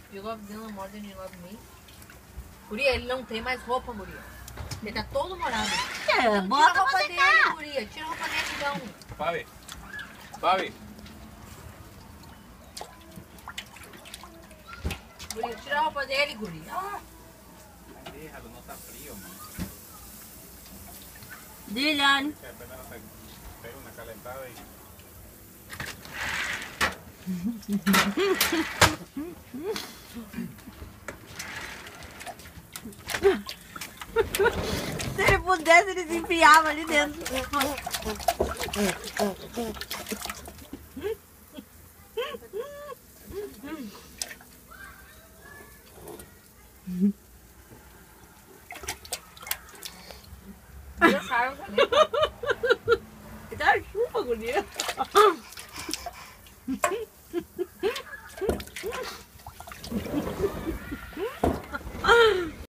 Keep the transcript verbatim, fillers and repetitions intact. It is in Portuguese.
You love Dylan more than you love me? Guria, ele não tem mais roupa, guria. Ele tá todo molhado. É, Então, bota tira a roupa pra dele, secar. guria. Tira a roupa dele, então. Fabi. Fabi. Guria, tira a roupa dele, guria. Ah. Déjalo, no está frío, man. Dylan. Que apenas se pega una calentada y... Se ele pudesse, ele se enfiava ali dentro. Deixaram também. Dá chupa, guria.